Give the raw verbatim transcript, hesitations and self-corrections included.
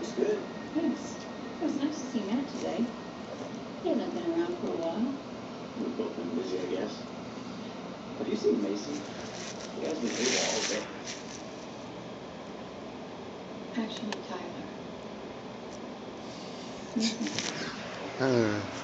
looks good. Thanks. It was nice to see Matt today. He hasn't been around for a while. We've both been busy, I guess. Have you seen Mason? He has been able all day. Actually, Tyler. Hmm.